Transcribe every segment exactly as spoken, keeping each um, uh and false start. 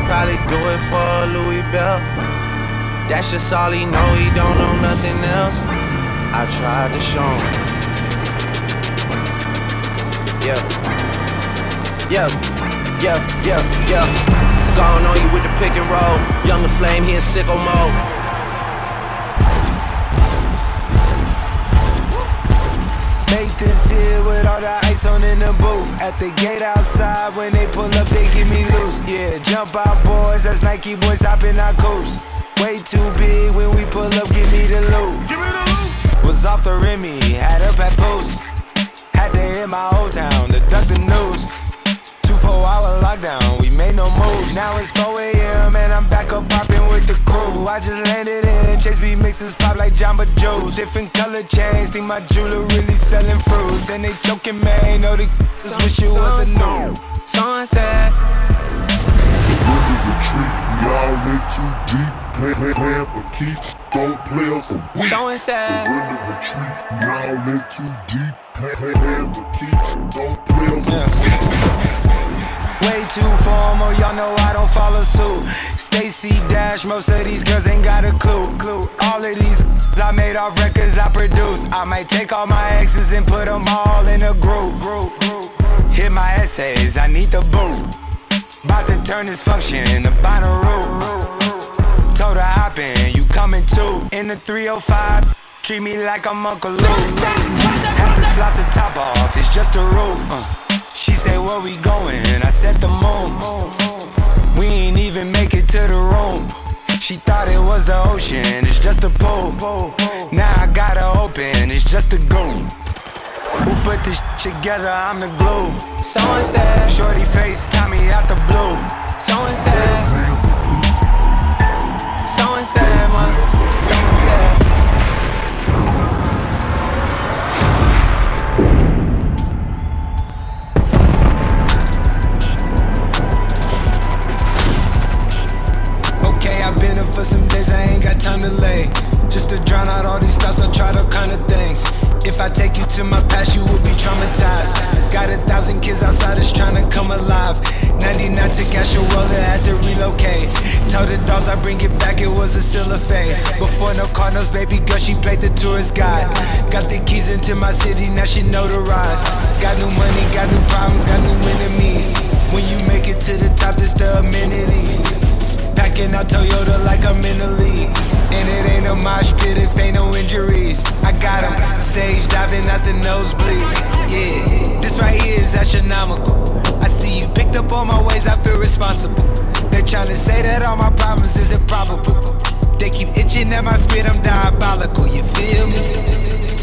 probably do it for a Louis belt. That's just all he know, he don't know nothing else. I tried to show him. Yeah, yeah, yeah, yeah, yeah. Gone on you with the pick and roll. Younger Flame, he in sicko mode. Make this here with all the ice on in the booth. At the gate outside, when they pull up, they give me loose. Yeah, jump out boys, that's Nike boys hopping our coops. Way too big when we pull up, give me the loot. Give me the loot. Was off the Remy, had up at post. Had to hit my old town to duck the news. Two four hour lockdown, we made no moves. Now it's four A M and I'm back up popping with the crew. I just landed in, Chase B mixes pop like Jamba Joe's. Different color chains, think my jeweler really selling fruits. And they joking, man, know the just wish it was a new. Sunset. Surrender retreat, we all in too deep. Plan, plan, plan for keeps, don't play us the weak. Sunset. Surrender retreat, we all in too deep. Plan, plan, plan for keeps, don't play us the weak. Way too formal, y'all know I don't follow suit. Stacy Dash, most of these girls ain't got a clue. All of these I made off records I produce. I might take all my exes and put them all in a group. Hit my essays, I need the boot. About to turn this function into Bonnaroo. Told her hop in, you coming too. In the three oh five, treat me like I'm Uncle Luke. Have to slap the top off, it's just a roof. uh. She said, where we going? I said the moon. We ain't even make it to the room. She thought it was the ocean, it's just a pool. Now I gotta open, it's just a goon. Who put this shit together? I'm the glue. Someone said, shorty face, Tommy out the blue. Someone said, someone said, mother, someone said. Okay, I've been up for some days, I ain't got time to lay. Just to drown out all these thoughts, I tried all kind of things. If I take you to my past, you will be traumatized. Got a thousand kids outside that's trying to come alive. ninety-nine to cash your world, I had to relocate. Told the dogs I bring it back, it was a silver fade. Before no Cardinals, baby girl, she played the tourist guide. Got the keys into my city, now she notarized. Got new money, got new problems, got new enemies. When you make it to the top, it's the amenities. Packing out Toyota like I'm in the league. And it ain't no mosh pit if ain't no injuries. I got them stage diving out the nosebleeds. Yeah, this right here is astronomical. I see you picked up on my ways, I feel responsible. They tryna say that all my problems is improbable. They keep itching at my spit, I'm diabolical, you feel me?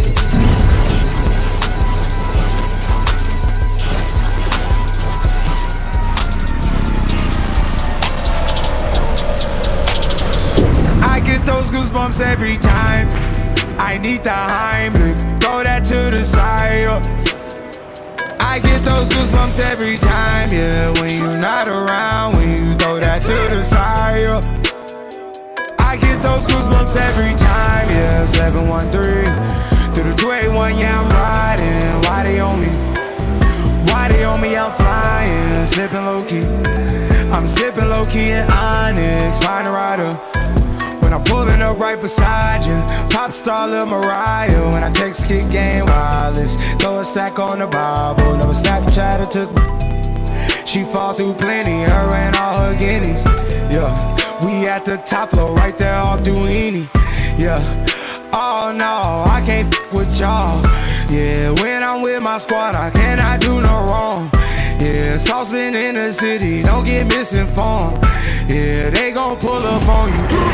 I get those goosebumps every time. I need the Heimlich, throw that to the side. I get those goosebumps every time, yeah. When you're not around, when you throw that to the side. I get those goosebumps every time, yeah. seven one three through the two eighty-one, yeah, I'm riding. Why they on me? Why they on me? I'm flying, sipping low key. I'm sipping low key in Onyx, find a rider. When I'm pulling up right beside you, pop star Lil Mariah. When I text kick game wireless, throw a stack on the Bible. Never Snapchat or took me. She fall through plenty, her and all her guineas. Yeah, we at the top floor, right there off Duini. Yeah, oh no, I can't f with y'all. Yeah, when I'm with my squad, I cannot do no wrong. Yeah, saucepan in the city, don't get misinformed. Yeah, they gon' pull up on you.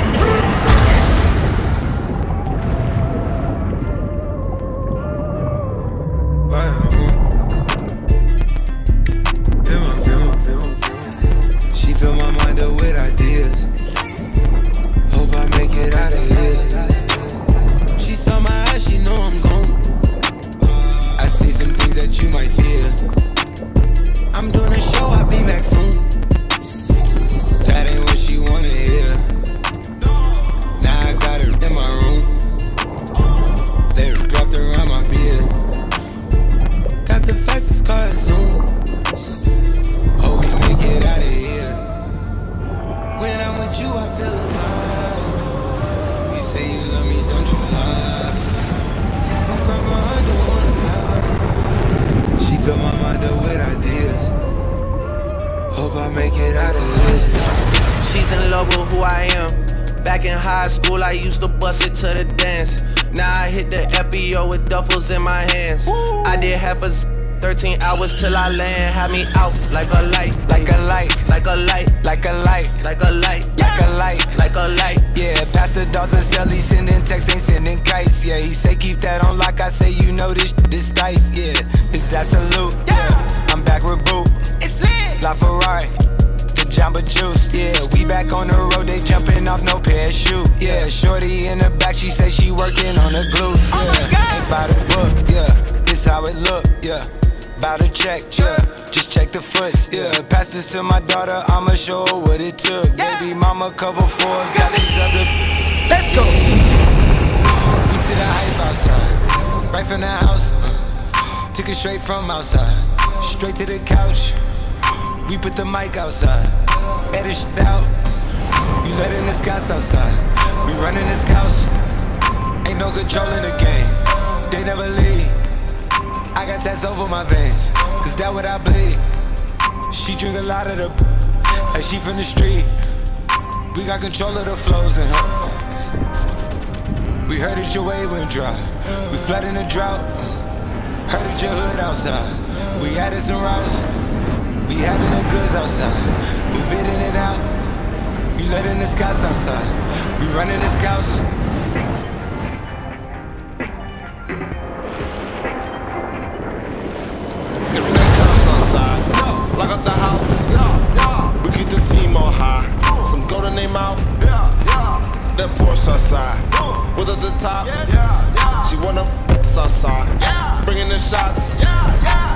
She fill my mind up with ideas. Hope I make it out of here. She saw my eyes, she know I'm gone. I see some things that you might fear. I'm doing a show, I'll be back soon. That ain't what she wanna hear. with you, I feel alive. You say you love me, don't you lie? Don't cry my heart, don't wanna die. She fill my mind up with ideas. Hope I make it out of this. She's in love with who I am. Back in high school, I used to bust it to the dance. Now I hit the F B O with duffels in my hands. Woo. I did half a z thirteen hours till I land. Had me out like a light, like a light, like a light, like a light, like a light, like a light, like a light. Yeah, Pastor Dawson sell, he sending texts, ain't sending kites. Yeah, he say keep that on lock. I say you know this this tight. Yeah, it's absolute. Yeah, I'm back with Boot. It's lit. La Ferrari. Jamba Juice, yeah, we back on the road, they jumping off no parachute, yeah, shorty in the back, she say she working on the glutes, yeah, oh ain't by the book, yeah, this how it look, yeah, bout to check, yeah, just check the foots, yeah, pass this to my daughter, I'ma show her what it took, yeah. Baby mama cover fours, got these other, let's go, we see the hype outside, right from the house, uh, took it straight from outside, straight to the couch. We put the mic outside, edit shit out. You letting the scouts outside. We running the scouts. Ain't no control in the game. They never leave. I got tats over my veins, cause that what I bleed. She drink a lot of the like she from the street. We got control of the flows in her. We heard that your wave went dry. We flooding the drought. Heard that your hood outside. We added some routes. We having the goods outside, move it in and out. We letting the scouts outside, we running the scouts. Every night comes outside, lock up the house. We keep the team on high, some gold in their mouth. That Porsche outside, with at the top. She wanna outside, bringing the shots.